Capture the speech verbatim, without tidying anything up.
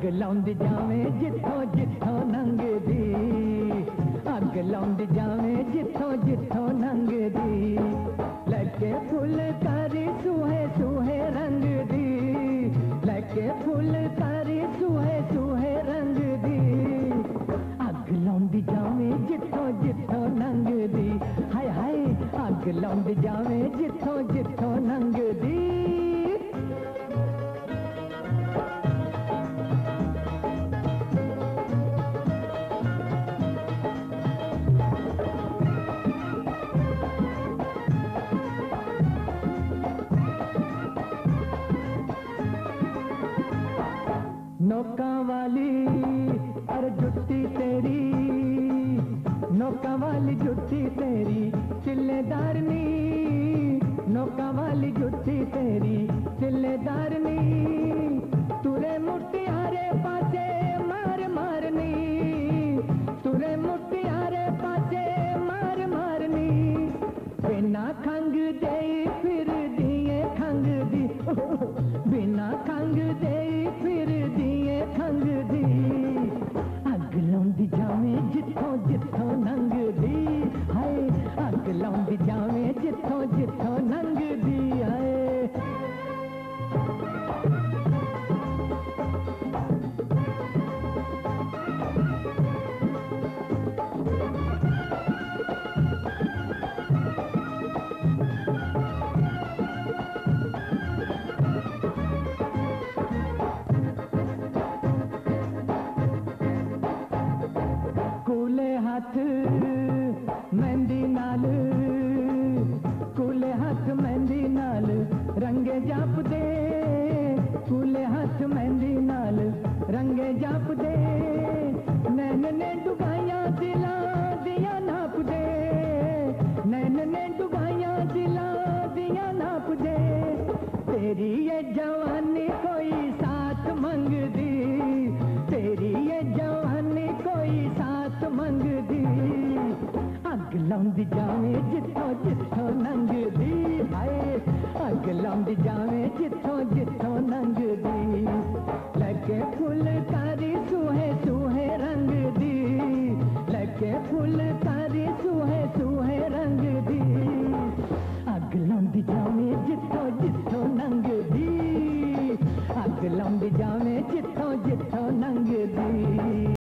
अग लाउंदी जावे जिथों जिथों लंघदी, अग लाउंदी जावे जिथों जिथों लंघदी, लगे फुलकारी सूहे सूहे रंग दी, लगे फुलकारी सूहे सूहे रंग दी, अग लाउंदी जावे जिथों जिथों लंघदी, हाय हाय अग लाउंदी जावे जिथों जिथों लंघदी। नौका वाली अरे जुत्ती तेरी, नौका वाली जुत्ती तेरी चिल्लेदारनी, नौका वाली जुत्ती तेरी चिल्लेदारनी, तुरे मुट्टियारे पासे मार मारनी, तुरे मुट्टियारे पासे मार मारनी, बिना खंग दे फिर दिए खंग दी, बिना खंग दे फिर दिए खंग दी, अग लाउंदी जावे जिथों जिथों लंघदी, हाय अग लाउंदी जावे जिथों जिथों लंघदी, हाय कूले हाथ मेहंदी नाल, कूले हाथ मेहंदी नाल रंगे जाप दे, कूले हाथ मेहंदी नाल रंगे जाप दे, नैन ने डुगाइया दिला दिया नाप दे, नैन ने डुगाइया दिला दिया नाप दे, तेरी ये जवानी कोई साथ मंग दी, तेरी ये जवानी कोई साथ मंग दी, अग लाउंदी जावे जिथों जिथों लंघदी, हाय अग लाउंदी जावे जिथों जिथों लंघदी, लगे फुलकारी सूहे सूहे रंग दी, लगे फुलकारी सूहे सूहे रंग दी, अग लाउंदी जावे जिथों जिथों लंघदी, अग लाउंदी जावे जिथों जिथों लंघदी।